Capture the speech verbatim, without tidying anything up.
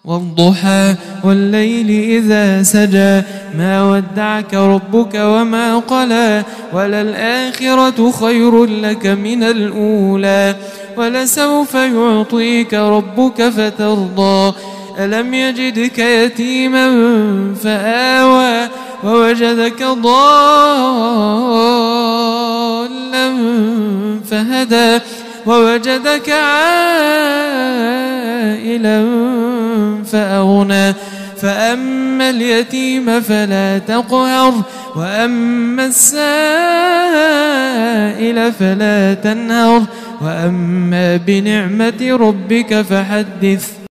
والضحى والليل إذا سجى ما ودعك ربك وما قلى وللآخرة خير لك من الأولى ولسوف يعطيك ربك فترضى ألم يجدك يتيما فآوى ووجدك ضالا فهدى ووجدك عائلا فأغنى فأما اليتيم فلا تقهر وأما السائل فلا تنهر وأما بنعمة ربك فحدث.